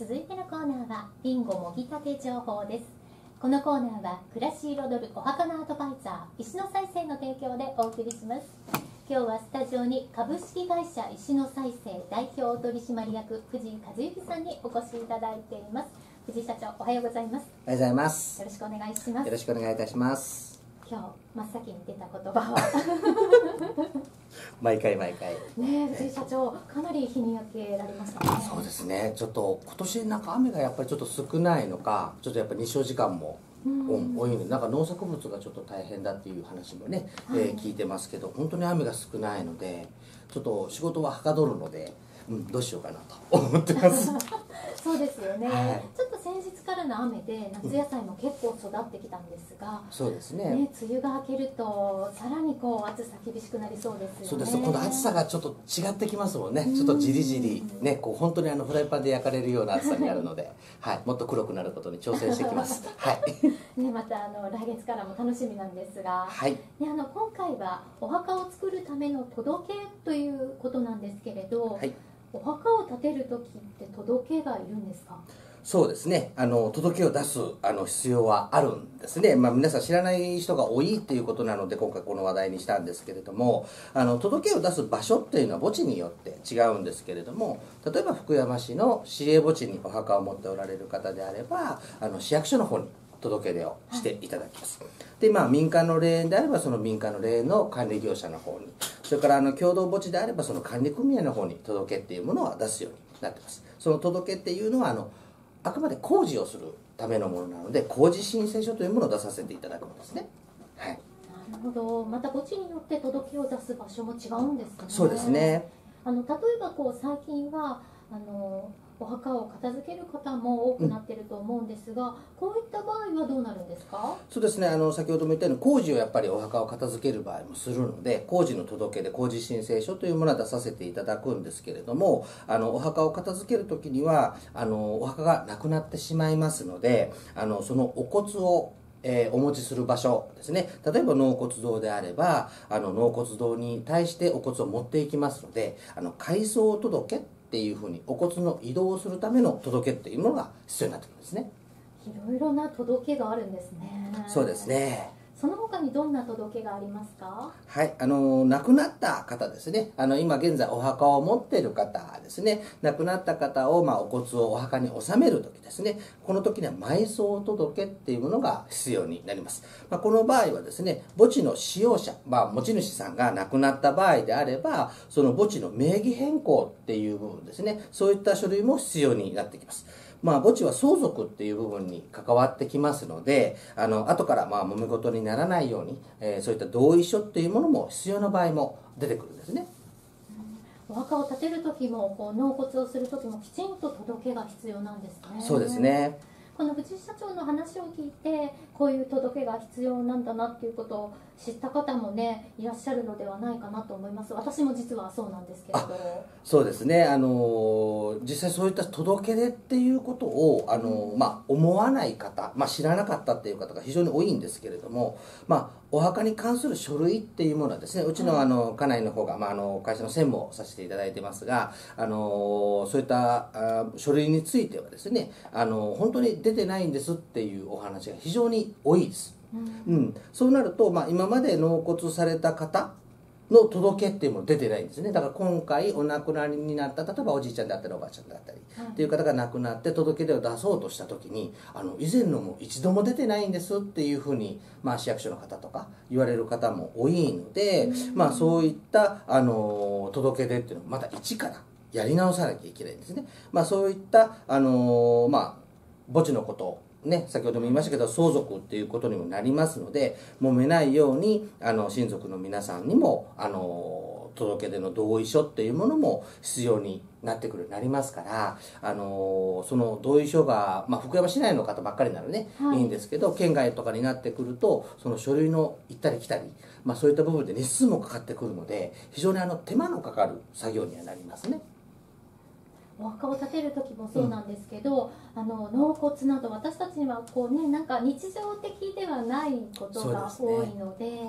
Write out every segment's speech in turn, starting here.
続いてのコーナーはビンゴもぎたて情報です。このコーナーは暮らし彩るお墓のアドバイザー石野再生の提供でお送りします。今日はスタジオに株式会社石野再生代表取締役藤井和之さんにお越しいただいています。藤井社長、おはようございます。 おはようございます。 よろしくお願いします。 よろしくお願いいたします。 今日真っ先に出た言葉は毎回ねえ、藤井社長、かなり日に焼けられましたね。 そうですね。ちょっと今年なんか雨がやっぱりちょっと少ないのか、ちょっとやっぱり日照時間も多いので、なんか農作物がちょっと大変だっていう話もね、聞いてますけど、本当に雨が少ないので、ちょっと仕事ははかどるので、どうしようかなと思ってます。 そうですよね、 はい、 ちょっと先日からの雨で夏野菜も結構育ってきたんですが、 そうですね。 梅雨が明けるとさらにこう暑さ厳しくなりそうですよね。 そうです。今度暑さがちょっと違ってきますもんね。ちょっとじりじりね、こう本当にフライパンで焼かれるような暑さになるので、はい、もっと黒くなることに挑戦してきます。はい。 ね、また来月からも楽しみなんですが、 はい。 ね、今回はお墓を作るための届けということなんですけれど、はい、お墓を建てる時って届けがいるんですか？ そうですね。届けを出す必要はあるんですね。皆さん知らない人が多いっていうことなので、今回この話題にしたんですけれども、届けを出す場所っていうのは墓地によって違うんですけれども、例えば福山市の市営墓地にお墓を持っておられる方であれば、市役所の方に届け出をしていただきます。で、民間の霊園であればその民間の霊園の管理業者の方に、それから共同墓地であればその管理組合の方に届けっていうものは出すようになってます。その届けっていうのはあくまで工事をするためのものなので、工事申請書というものを出させていただくんですね。はい。 なるほど。また墓地によって届けを出す場所も違うんですね。 そうですね。 例えば最近はお墓を片付ける方も多くなっていると思うんですが、こういった場合はどうなるんですか？ そうですね。先ほども言ったように工事をやっぱりお墓を片付ける場合もするので、工事の届けで工事申請書というものは出させていただくんですけれども、お墓を片付けるときにはお墓がなくなってしまいますので、そのお骨をお持ちする場所ですね。例えば納骨堂であれば納骨堂に対してお骨を持っていきますので、改葬届っていうふうにお骨の移動をするための届けっていうものが必要になってくるんですね。 いろいろな届けがあるんですね。 そうですね。 その他にどんな届けがありますか？ はい、亡くなった方ですね。今現在お墓を持っている方ですね。亡くなった方を、お骨をお墓に納める時ですね。この時には埋葬届っていうものが必要になります。この場合はですね、墓地の使用者、持ち主さんが亡くなった場合であれば、その墓地の名義変更っていう部分ですね。そういった書類も必要になってきます。墓地は相続っていう部分に関わってきますので、後から揉め事にならないように、そういった同意書っていうものも必要な場合も出てくるんですね。 お墓を建てる時も納骨をする時もきちんと届けが必要なんですね。 そうですね。 この藤井社長の話を聞いて、こういう届けが必要なんだなっていうことを知った方もね、いらっしゃるのではないかなと思います。私も実はそうなんですけれど。 そうですね。実際そういった届け出っていうことを思わない方、知らなかったっていう方が非常に多いんですけれども、お墓に関する書類っていうものはですね、うちの家内の方が、会社の専務をさせていただいてますが、そういった書類についてはですね、本当に出てないんですっていうお話が非常に多いです。そうなると、今まで納骨された方の届けっていうのも出てないんですね。だから今回お亡くなりになった、例えばおじいちゃんだったりおばあちゃんだったりっていう方が亡くなって届け出を出そうとした時に、以前のも一度も出てないんですっていうふうに、市役所の方とか言われる方も多いので、そういった届け出っていうのをまた一からやり直さなきゃいけないんですね。そういった墓地のことね、先ほども言いましたけど相続っていうことにもなりますので、揉めないように親族の皆さんにも届け出の同意書っていうものも必要になってくるようになりますから、その同意書が、福山市内の方ばっかりならね、いいんですけど、県外とかになってくるとその書類の行ったり来たり、そういった部分で日数もかかってくるので、非常に手間のかかる作業にはなりますね。 お墓を建てる時もそうなんですけど、納骨など私たちにはなんか日常的ではないことが多いので、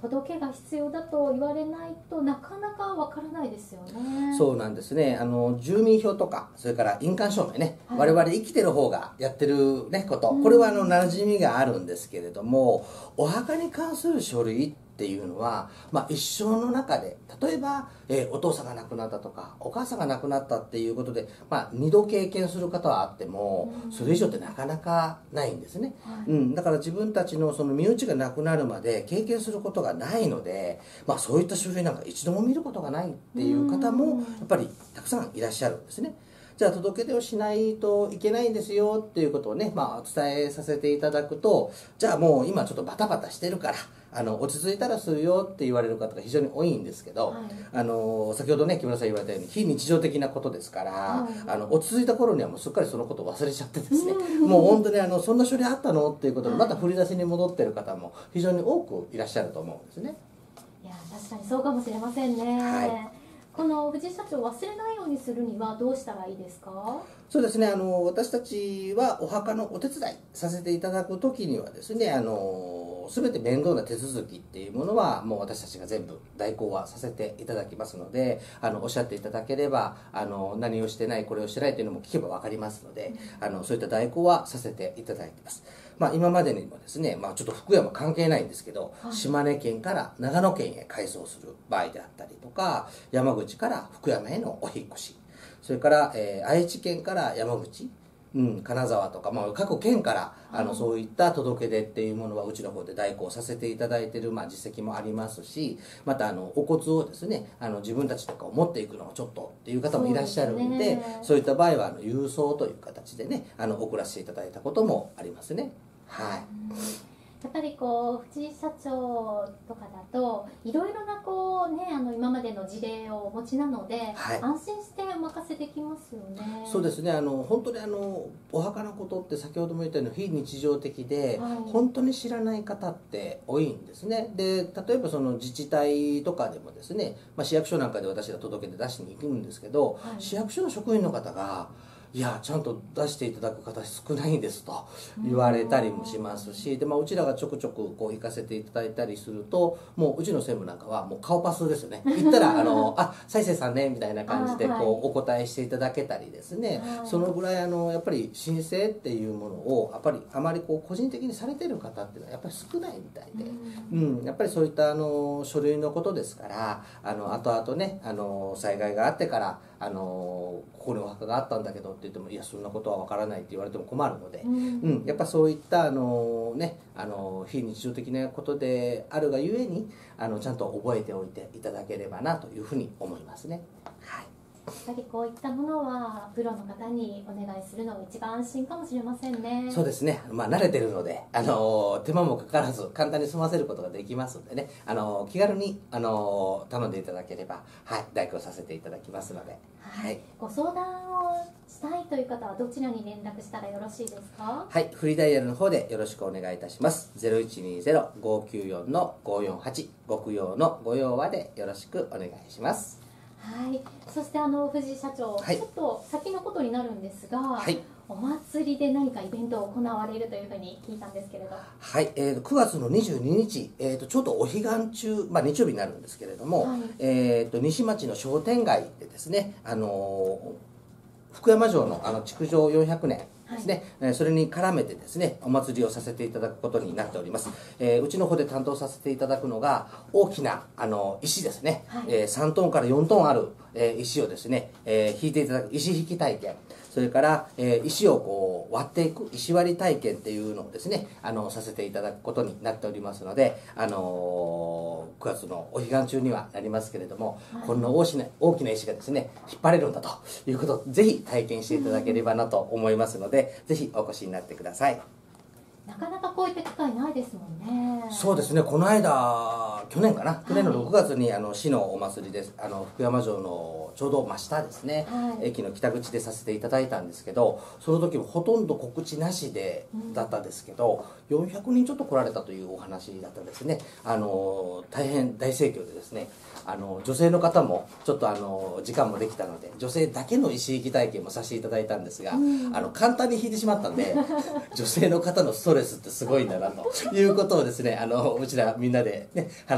届けが必要だと言われないとなかなかわからないですよね。 そうなんですね。住民票とか、それから印鑑証明ね、 はい、 我々生きてる方がやってるねこと、これは馴染みがあるんですけれども、お墓に関する書類っていうのは、一生の中で例えば、お父さんが亡くなったとかお母さんが亡くなったっていうことで、2度経験する方はあっても、それ以上ってなかなかないんですね、だから自分たちのその身内が亡くなるまで経験することがないので、そういった書類なんか一度も見ることがないっていう方もやっぱりたくさんいらっしゃるんですね。じゃあ届け出をしないといけないんですよっていうことをね、お伝えさせていただくと、じゃあもう今ちょっとバタバタしてるから落ち着いたらするよって言われる方が非常に多いんですけど、先ほどね木村さん言われたように非日常的なことですから、落ち着いた頃にはもうすっかりそのことを忘れちゃってですね、もう本当にそんな処理あったのっていうことでまた振り出しに戻ってる方も非常に多くいらっしゃると思うんですね。 いや確かにそうかもしれませんね。この藤井社長を忘れないようにするにはどうしたらいいですか？ そうですね、私たちはお墓のお手伝いさせていただく時にはですね、全て面倒な手続きっていうものはもう私たちが全部代行はさせていただきますので、おっしゃっていただければ何をしてないこれをしてないというのも聞けば分かりますので、そういった代行はさせていただいています。今までにもですね、ちょっと福山関係ないんですけど、島根県から長野県へ改装する場合であったりとか、山口から福山へのお引っ越し、それから、愛知県から山口、金沢とか、各県からそういった届け出っていうものはうちの方で代行させていただいている、実績もありますし、またお骨をですね自分たちとかを持っていくのをちょっとっていう方もいらっしゃるんで、そういった場合は郵送という形でね送らせていただいたこともありますね。はい。 やっぱり藤井社長とかだといろいろな今までの事例をお持ちなので、安心してお任せできますよね。 そうですね、本当にお墓のことって先ほども言ったように非日常的で、本当に知らない方って多いんですね。で例えばその自治体とかでもですね、市役所なんかで私が届けて出しに行くんですけど、市役所の職員の方がいやちゃんと出していただく方少ないんですと言われたりもしますし、で、うちらがちょくちょく行かせていただいたりすると、もううちの専務なんかはもう顔パスですよね。行ったら再生さんねみたいな感じでお答えしていただけたりですね、そのぐらいやっぱり申請っていうものをやっぱりあまり個人的にされてる方っていうのはやっぱり少ないみたいで、やっぱりそういった書類のことですから、後々ね災害があってからここにお墓があったんだけどって言っても、いやそんなことは分からないって言われても困るので、やっぱそういった非日常的なことであるがゆえにちゃんと覚えておいていただければなというふうに思いますね。はい。 やっぱりこういったものはプロの方にお願いするのが一番安心かもしれませんね。 そうですね、慣れてるので手間もかからず簡単に済ませることができますのでね、気軽に頼んでいただければ、代行させていただきますので、 ご相談をしたいという方はどちらに連絡したらよろしいですか？ フリーダイヤルの方でよろしくお願いいたします。0120-594-548、ご供養のご用話でよろしくお願いします。 そして藤井社長、ちょっと先のことになるんですが、お祭りで何かイベントを行われるというふうに聞いたんですけれど、 9月の22日、ちょうどお彼岸中、日曜日になるんですけれども、西町の商店街でですね、福山城の築城400年ですね、それに絡めてですねお祭りをさせていただくことになっております。うちの方で担当させていただくのが大きな石ですね、3トンから4トンある石をですね、引いていただく石引き体験、それから石を割っていく石割り体験っていうのをですねさせていただくことになっておりますので、9月のお彼岸中にはなりますけれども、こんな大きな石がですね引っ張れるんだということをぜひ体験していただければなと思いますので、ぜひお越しになってください。 なかなかこういった機会ないですもんね。 そうですね、この間去年の6月に市のお祭りです、福山城のちょうど真下ですね、駅の北口でさせていただいたんですけど、その時もほとんど告知なしでだったんですけど、400人ちょっと来られたというお話だったんですね。大変大盛況でですね、女性の方もちょっと時間もできたので女性だけの石引き体験もさせていただいたんですが、簡単に引いてしまったんで女性の方のストレスってすごいんだなということをですねうちらみんなでね話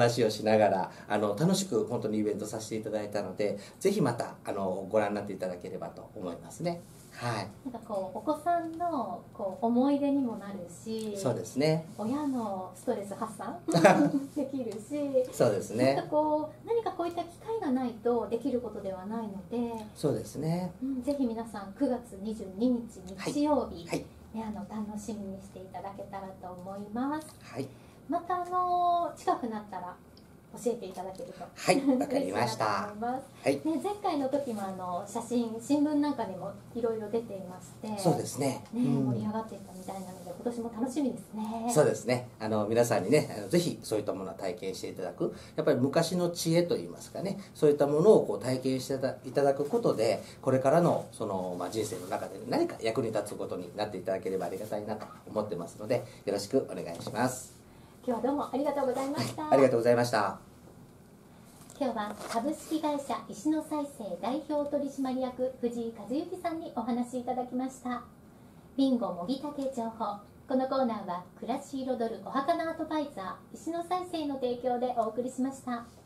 話をしながら楽しく本当にイベントさせていただいたので、ぜひまたご覧になっていただければと思いますね。はい、 なんかお子さんの思い出にもなるし、 そうですね、 親のストレス発散できるし、 そうですね、 なんか何かこういった機会がないとできることではないので、 そうですね、 ぜひ皆さん9月22日日曜日、 はい、 楽しみにしていただけたらと思います。 はい、 また近くなったら教えていただけると、 はい、わかりました。 はい、前回の時も写真、新聞なんかにもいろいろ出ていまして、 そうですね、 盛り上がっていたみたいなので、今年も楽しみですね。 そうですね、皆さんにねぜひそういったものを体験していただく、やっぱり昔の知恵といいますかね、そういったものを体験していただくことで、これからの人生の中で何か役に立つことになっていただければありがたいなと思ってますので、よろしくお願いします。 今日はどうもありがとうございました。 ありがとうございました。 今日は株式会社石野再生代表取締役藤井和幸さんにお話しいただきました。ビンゴもぎたて情報。このコーナーは暮らし彩るお墓のアドバイザー石野再生の提供でお送りしました。